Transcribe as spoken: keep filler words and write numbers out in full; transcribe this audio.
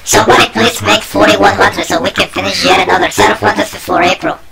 Somebody please make forty-one hunters so we can finish yet another set of hunters before April.